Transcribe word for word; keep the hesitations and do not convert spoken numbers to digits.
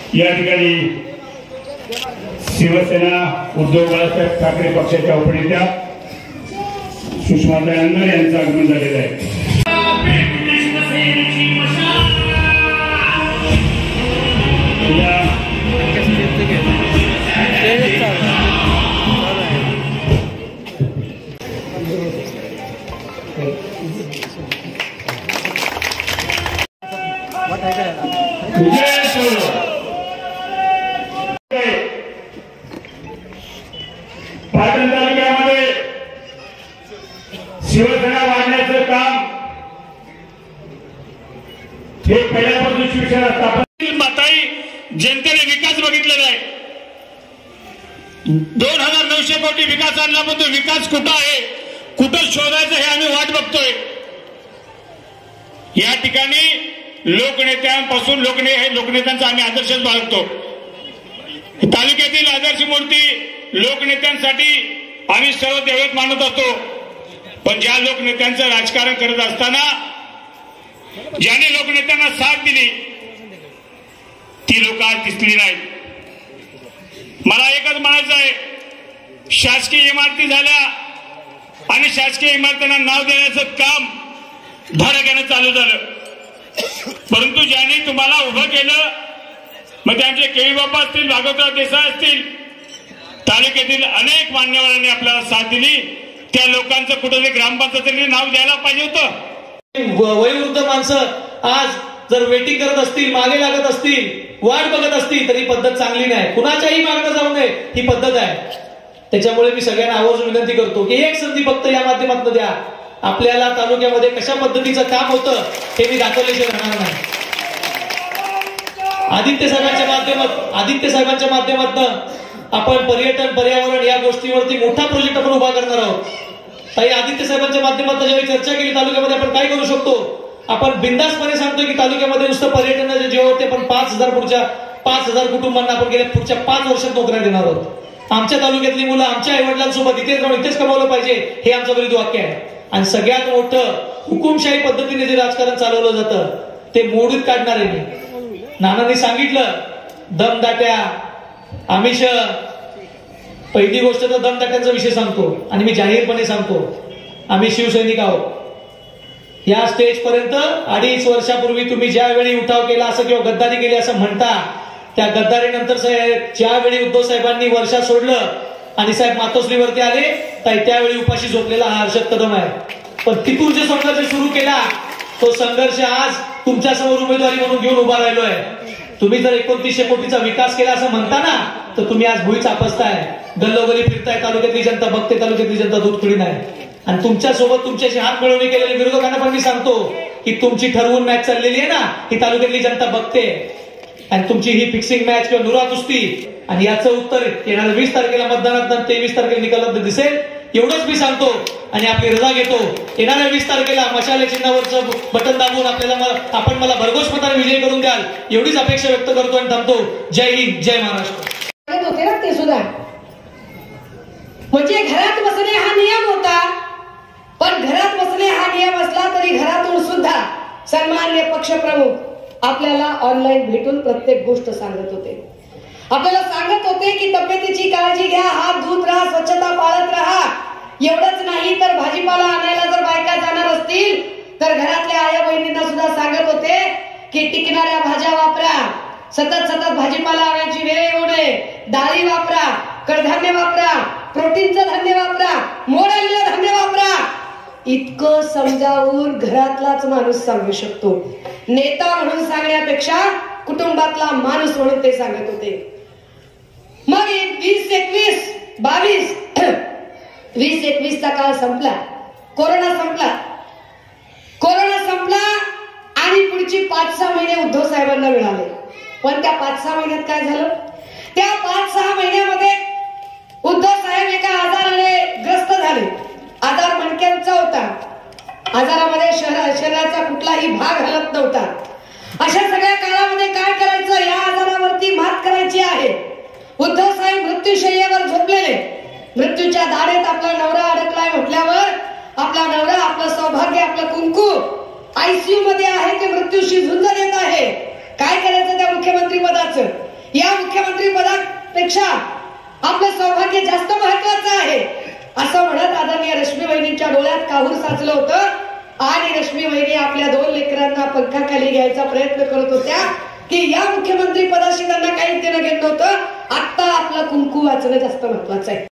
या ठिकाणी शिवसेना उद्धव बाळासाहेब ठाकरे पक्षाच्या उपनेत्या सुषमाताई अण्णा यांचं आगमन झालेलं आहे. पाटण तालुक्यामध्ये शिवसेना वाढण्याचं काम हे पहिल्यापासून शिवसेना स्थापन माताई जनतेने विकास बघितलेला आहे. दोन हजार नऊशे कोटी विकास आणला, पण तो विकास कुठं आहे, कुठं शोधायचं हे आम्ही वाट बघतोय. या ठिकाणी लोकनेत्यांपासून लोकने हे लोकनेत्यांचा आम्ही आदर्शच बाळगतो. तालुक्यातील आदर्श मूर्ती लोकनेत्यांसाठी आम्ही सर्व दैवत मानत असतो. पण ज्या लोकनेत्यांचं राजकारण करत असताना ज्याने लोकनेत्यांना साथ दिली ती लोक आज दिसली नाहीत. मला एकच म्हणायचं आहे, शासकीय इमारती झाल्या आणि शासकीय इमारतींना नाव देण्याचं काम धडाक्यानं चालू झालं. परंतु ज्यांनी तुम्हाला उभं केलं, मग त्यांचे केळी बाप्पा असतील, भागवतराव देसाई असतील, तालुक्यातील अनेक मान्यवरांनी आपल्याला साथ दिली. त्या लोकांचं कुठेतरी ग्रामपंचायतीने नाव द्यायला पाहिजे होतं. वयोवृद्ध माणसं आज जर वेटिंग करत असतील, मागे लागत असतील, वाट बघत असतील, तरी पद्धत चांगली नाही. कुणाच्याही मागणं जाऊ नये ही पद्धत आहे. त्याच्यामुळे मी सगळ्यांना आवर्जून विनंती करतो की एक संधी फक्त या माध्यमातून द्या. आपल्याला तालुक्यामध्ये कशा पद्धतीचं काम होतं हे मी दाखवल्याशिवाय राहणार नाही. आदित्य साहेबांच्या माध्यमात आदित्य साहेबांच्या माध्यमातून आपण पर्यटन, पर्यावरण या गोष्टीवरती मोठा प्रोजेक्ट आपण उभा करणार आहोत. ताई, आदित्य साहेबांच्या माध्यमातून ज्यावेळी चर्चा केली तालुक्यामध्ये आपण काय करू शकतो, आपण बिंदासपणे सांगतोय की तालुक्यामध्ये नुसतं पर्यटनाच्या जीवावरती आपण पाच हजार पुढच्या पाच हजार कुटुंबांना आपण गेल्या पुढच्या पाच वर्षात नोकऱ्या देणार आहोत. आमच्या तालुक्यातली मुलं आमच्या आईवडिलांसोबत इथेच राहून इथेच कमावलं पाहिजे हे आमचं वरील वाक्य आहे. आणि सगळ्यात मोठं हुकुमशाही पद्धतीने जे राजकारण चालवलं जातं ते मोडीत काढणारे मी. नानांनी सांगितलं दमदाट्या, आमिष. पहिली गोष्ट तर दमदाट्यांचा विषय सांगतो आणि मी जाहीरपणे सांगतो, आम्ही शिवसैनिक आहोत. या स्टेज पर्यंत अडीच वर्षापूर्वी तुम्ही ज्यावेळी उठाव केला असं किंवा गद्दारी केली असं म्हणता, त्या गद्दारीनंतर साहेब ज्यावेळी उद्धव साहेबांनी वर्षा सोडलं आणि साहेब मातोश्रीवरती आले त्यावेळी उपाशी झोपलेला हा हर्षद कदम आहे. पण तिथून जे संघर्ष सुरू केला तो संघर्ष आज तुमच्या समोर उमेदवारी म्हणून घेऊन उभा राहिलो आहे. तुम्ही जर एकोणतीसशे कोटीचा विकास केला असं म्हणता ना, तर तुम्ही आज भुई चापसताय, गल्लोगल्ली फिरताय. तालुक्यातली जनता बघते, तालुक्यातली जनता दूध खुडी नाही. आणि तुमच्या सोबत तुमच्याशी हात मिळवणी केलेल्या विरोधकांना पण मी सांगतो की तुमची ठरवून मॅच चाललेली आहे ना, ही तालुक्यातली जनता बघते. आणि तुमची ही फिक्सिंग मॅच किंवा नुरा कुस्ती, आणि याचं उत्तर येणाऱ्या वीस तारखेला मतदानात तेवीस तारखेला निकालात दिसेल, एवढंच मी सांगतो. आणि आपली रजा घेतो. येणाऱ्या वीस तारखेला मशाले चिन्हावरचं बटन दाबून आपल्याला आपण मला भरघोस मताने विजय करून द्याल एवढीच अपेक्षा व्यक्त करतो आणि थांबतो. जय हिंद, जय महाराष्ट्र. होते ना ते सुद्धा म्हणजे घरात बसणे हा नियम होता, पण घरात बसणे हा नियम असला तरी घरातून सुद्धा सन्माननीय पक्षप्रमुख आपल्याला ऑनलाईन भेटून प्रत्येक गोष्ट सांगत होते. आपल्याला सांगत होते की तब्येतीची काळजी घ्या, हात धुत राहा, स्वच्छता पाळत राहा. एवढंच नाही तर भाजीपाला आणायला जर बायका जाणार असतील तर घरातल्या आया बहिणींना सुद्धा सांगत होते की टिकणाऱ्या भाज्या वापरा, सतत सतत भाजीपाला आणायची वेळ येऊ नये, डाळी वापरा, कडधान्य वापरा, प्रोटीनचं धान्य वापरा, मोड आलेलं धान्य वापरा. इतकं समजावून घरातलाच माणूस सांगू शकतो. नेता म्हणून सांगण्यापेक्षा कुटुंबातला माणूस म्हणून ते सांगत होते. मग वीस एकवीस बावीस वीस एकवीस चा काळ संपला, कोरोना संपला. कोरोना संपला आणि पुढची पाच सहा महिने उद्धव साहेबांना मिळाले. पण त्या पाच सहा महिन्यात काय झालं? त्या पाच सहा महिन्यामध्ये उद्धव साहेब एका आजाराने ग्रस्त झाले. आजार मणक्यांचा होता. आजारामध्ये शहर शरीराचा कुठलाही भाग हलत नव्हता. अशा सगळ्या काळामध्ये काय करायचं? या आजारावरती मात करायची आहे. उद्धव साहेब मृत्यूशय्येवर झोपलेले, मृत्यूच्या दाढेत आपला नवरा अडकलाय म्हटल्यावर आपला नवरा, आपलं सौभाग्य, आपलं कुंकू आयसीयू मध्ये आहे, ते मृत्यूशी झुंज देत आहे. काय करायचं त्या मुख्यमंत्री पदाचं? मुख्यमंत्री पदापेक्षा आपलं सौभाग्य जास्त महत्वाचं आहे असं म्हणत आदरणीय रश्मी वहिनींच्या डोळ्यात काहूर साचलं होतं आणि रश्मी वहिनी आपल्या दोन लेकरांना पंखाखाली घ्यायचा प्रयत्न करत होत्या की या मुख्यमंत्री पदाशी त्यांना काहीच देणं घेत नव्हतं. आता आपलं कुंकू वाचणं जास्त महत्वाचं आहे.